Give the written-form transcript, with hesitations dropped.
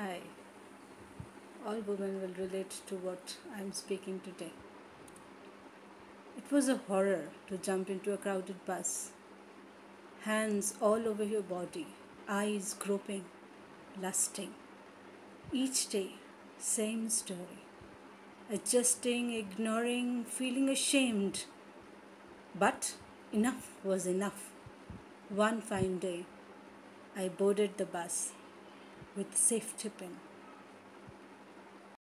Hi, all women will relate to what I'm speaking today. It was a horror to jump into a crowded bus, hands all over your body, eyes groping, lusting. Each day, same story. Adjusting, ignoring, feeling ashamed. But enough was enough. One fine day, I boarded the bus with safety pin.